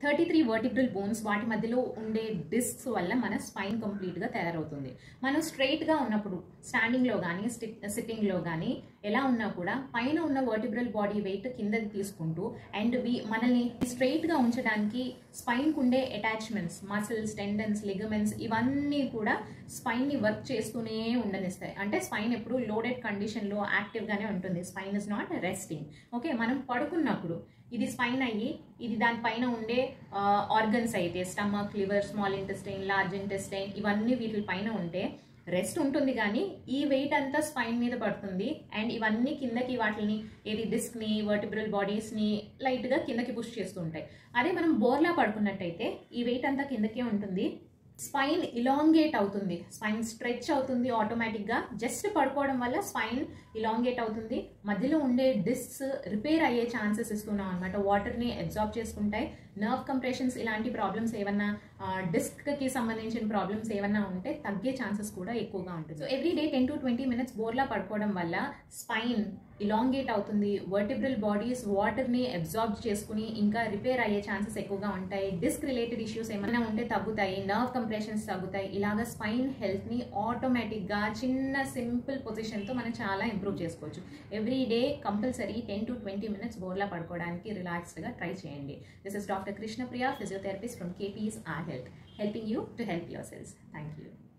33 vertebral bones వాటి మధ్యలో ఉండే డిస్క్స్ వల్ల మన స్పైన్ కంప్లీట్గా తయారవుతుంది. మనం స్ట్రైట్గా ఉన్నప్పుడు స్టాండింగ్లో కానీ సిట్టింగ్లో కానీ ఎలా ఉన్నా కూడా పైన ఉన్న వర్టిబ్రల్ బాడీ వెయిట్ కిందకి తీసుకుంటూ అండ్ మనల్ని స్ట్రైట్గా ఉంచడానికి స్పైన్కు ఉండే అటాచ్మెంట్స్ మసిల్స్, టెండన్స్, లిగమెంట్స్ ఇవన్నీ కూడా స్పైన్ని వర్క్ చేస్తూనే ఉండనిస్తాయి. అంటే స్పైన్ ఎప్పుడు లోడెడ్ కండిషన్లో యాక్టివ్గానే ఉంటుంది. Spine is not resting. Okay, మనం పడుకున్నప్పుడు ఇది స్పైన్ అయ్యి ఇది దానిపైన ఉండే ఆర్గన్స్ అయితే stomach, liver, small intestine, large intestine ఇవన్నీ వీటి పైన ఉంటే రెస్ట్ ఉంటుంది, కానీ ఈ వెయిట్ అంతా స్పైన్ మీద పడుతుంది అండ్ ఇవన్నీ కిందకి వాటిని ఏది డిస్క్ని, వర్టిబ్రల్ బాడీస్ని లైట్గా కిందకి పుష్ చేస్తుంటాయి. అదే మనం బోర్లా పడుకున్నట్టయితే ఈ వెయిట్ అంతా కిందకే ఉంటుంది. స్పైన్ ఇలాంగేట్ అవుతుంది, స్పైన్ స్ట్రెచ్ అవుతుంది ఆటోమేటిక్గా. జస్ట్ పడుకోవడం వల్ల స్పైన్ ఇలాంగేట్ అవుతుంది. మధ్యలో ఉండే డిస్క్స్ రిపేర్ అయ్యే ఛాన్సెస్ ఇస్తున్నాం అనమాట. వాటర్ని అబ్జార్బ్ చేసుకుంటాయి. నర్వ్ కంప్రెషన్స్ ఇలాంటి ప్రాబ్లమ్స్ ఏమన్నా, డిస్క్కి సంబంధించిన ప్రాబ్లమ్స్ ఏమన్నా ఉంటే తగ్గే ఛాన్సెస్ కూడా ఎక్కువగా ఉంటుంది. So every day 10 to 20 minutes బోర్లా పడుకోవడం వల్ల స్పైన్ ఇలాంగేట్ అవుతుంది. వర్టిబ్రల్ బాడీస్ వాటర్ని అబ్జార్బ్ చేసుకుని ఇంకా రిపేర్ అయ్యే ఛాన్సెస్ ఎక్కువగా ఉంటాయి. డిస్క్ రిలేటెడ్ ఇష్యూస్ ఏమైనా ఉంటే తగ్గుతాయి. నర్వ్ కంప్రెషన్స్ తగ్గుతాయి. ఇలాగ స్పైన్ హెల్త్ని ఆటోమేటిక్గా చిన్న సింపుల్ పొజిషన్తో మనం చాలా ఇంప్రూవ్ చేసుకోవచ్చు. Every day compulsory 10 to 20 minutes బోర్లా పడుకోవడానికి రిలాక్స్డ్గా ట్రై చేయండి. This is doctor Krishna Priya, physiotherapist from KP's Our Health, helping you to help yourselves. Thank you.